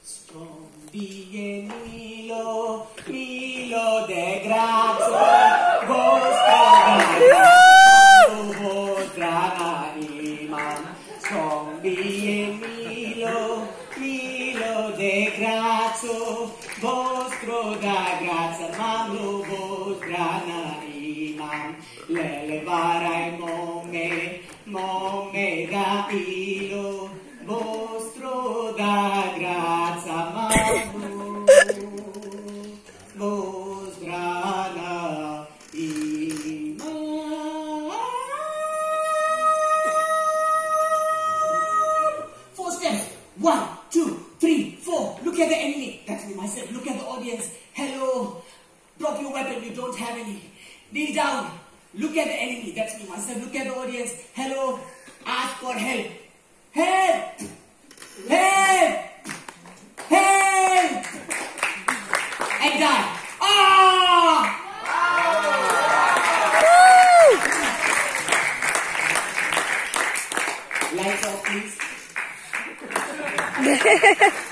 Strombie Milo, Milo de grazo, vostro vostra anima. Strombie Milo, Milo de grazo, vostro da grazia, mamlo vostra anima. Le levarai mome da Milo, vostro da grazia, mamlo vostra anima. Four steps. 1, 2, 3, 4. Look at the enemy. That's me, myself. Look at the audience. Hello. Drop your weapon. You don't have any. Kneel down. Look at the enemy. That's me, myself. Look at the audience. Hello. Ask for help. Help! Help! Help! And die. Ah! Lights off, please.